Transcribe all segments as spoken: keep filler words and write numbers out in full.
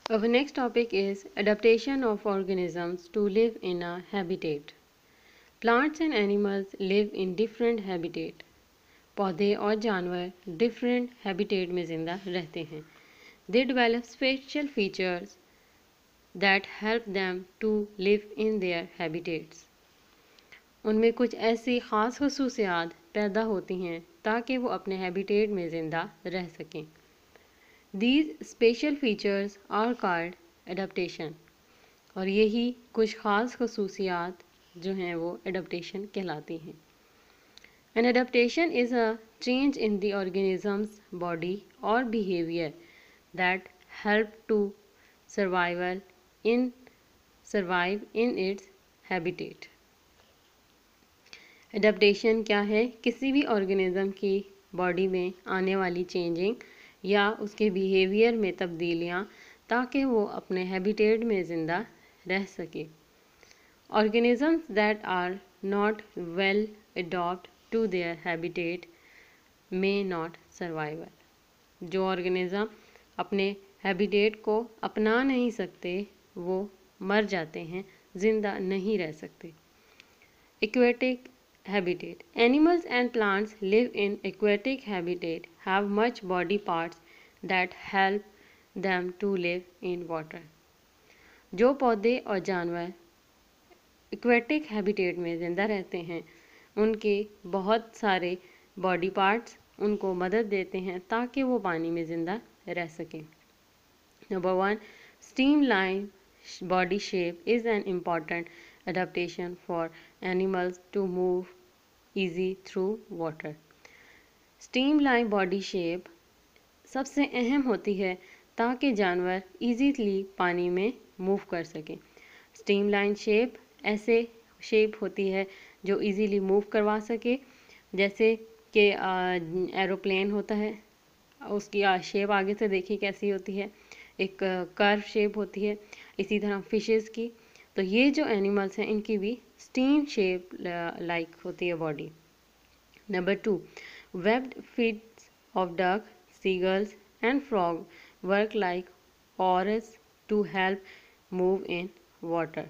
Our next topic is adaptation of organisms to live in a habitat. Plants and animals live in different habitat. पौधे और जानवर different habitat में जिंदा रहते हैं. They develop special features that help them to live in their habitats. उनमें कुछ ऐसी ख़ास खसूसियात पैदा होती हैं ताकि वो अपने हैबिटेट में ज़िंदा रह सकें. These special features are called adaptation. और यही कुछ ख़ास खसूसियात जो हैं वो adaptation कहलाती हैं. An adaptation is a change in the organism's body or behavior that help to survival in survive in its habitat. Adaptation क्या है? किसी भी organism की body में आने वाली changing या उसके बिहेवियर में तब्दीलियाँ ताकि वो अपने हैबिटेट में ज़िंदा रह सके. Organisms that are not well adapted to their habitat may not survive. जो ऑर्गेनिज़म अपने हैबिटेट को अपना नहीं सकते वो मर जाते हैं, ज़िंदा नहीं रह सकते. Aquatic habitat. Animals and plants live in aquatic habitat have much body parts that help them to live in water. जो पौधे और जानवर aquatic habitat में ज़िंदा रहते हैं उनके बहुत सारे बॉडी पार्ट्स उनको मदद देते हैं ताकि वो पानी में ज़िंदा रह सकें. Number one, streamline body shape is an important adaptation for animals to move easy through water. Streamline body shape सबसे अहम होती है ताकि जानवर इजीली पानी में मूव कर सकें. स्ट्रीमलाइन शेप ऐसे शेप होती है जो इजीली मूव करवा सके, जैसे कि एरोप्लेन होता है, उसकी शेप आगे से देखिए कैसी होती है, एक कर्व शेप होती है. इसी तरह फिशेस की, तो ये जो एनिमल्स हैं इनकी भी स्टीम शेप लाइक होती है body. Number two, webbed feets of duck, seagulls and frog work like oars to help move in water.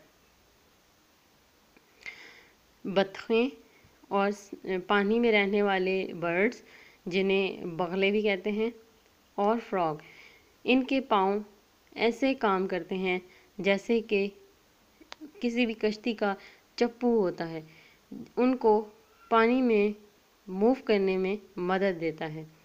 बत्खें और पानी में रहने वाले बर्ड्स जिन्हें बगले भी कहते हैं और फ्रॉग, इनके पाँव ऐसे काम करते हैं जैसे कि किसी भी कश्ती का चप्पू होता है, उनको पानी में मूव करने में मदद देता है.